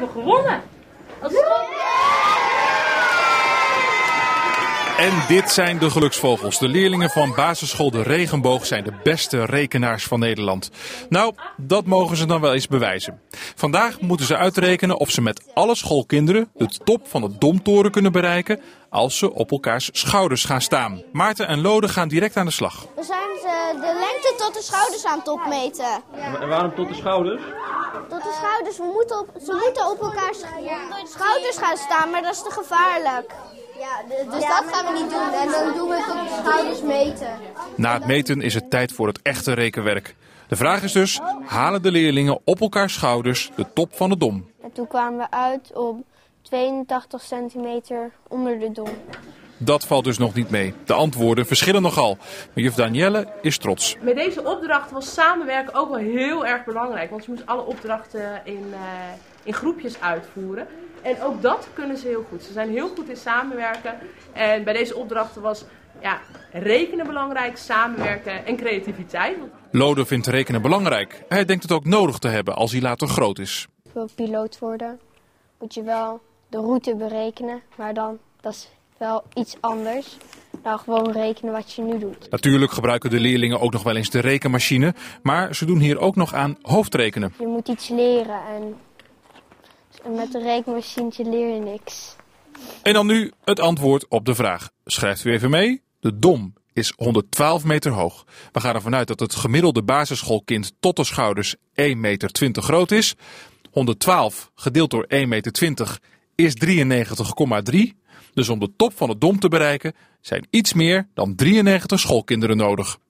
hebben gewonnen. En dit zijn de geluksvogels. De leerlingen van basisschool De Regenboog zijn de beste rekenaars van Nederland. Nou, dat mogen ze dan wel eens bewijzen. Vandaag moeten ze uitrekenen of ze met alle schoolkinderen de top van de Domtoren kunnen bereiken als ze op elkaars schouders gaan staan. Maarten en Lode gaan direct aan de slag. We zijn de lengte tot de schouders aan het opmeten. En waarom tot de schouders? Tot de schouders, ze moeten op elkaars schouders gaan staan, maar dat is te gevaarlijk. Ja, dus dat gaan we niet doen en dan doen we het op de schouders meten. Na het meten is het tijd voor het echte rekenwerk. De vraag is dus, halen de leerlingen op elkaars schouders de top van de Dom? En toen kwamen we uit op 82 centimeter onder de Dom. Dat valt dus nog niet mee. De antwoorden verschillen nogal. Maar juf Danielle is trots. Met deze opdracht was samenwerken ook wel heel erg belangrijk. Want ze moesten alle opdrachten in groepjes uitvoeren. En ook dat kunnen ze heel goed. Ze zijn heel goed in samenwerken. En bij deze opdrachten was rekenen belangrijk, samenwerken en creativiteit. Lode vindt rekenen belangrijk. Hij denkt het ook nodig te hebben als hij later groot is. Wil piloot worden, moet je wel de route berekenen. Maar dan, dat is wel iets anders dan gewoon rekenen wat je nu doet. Natuurlijk gebruiken de leerlingen ook nog wel eens de rekenmachine. Maar ze doen hier ook nog aan hoofdrekenen. Je moet iets leren en met een rekenmachientje leer je niks. En dan nu het antwoord op de vraag. Schrijft u even mee. De Dom is 112 meter hoog. We gaan ervan uit dat het gemiddelde basisschoolkind tot de schouders 1,20 meter groot is. 112 gedeeld door 1,20 meter is 93,3. Dus om de top van de Dom te bereiken zijn iets meer dan 93 schoolkinderen nodig.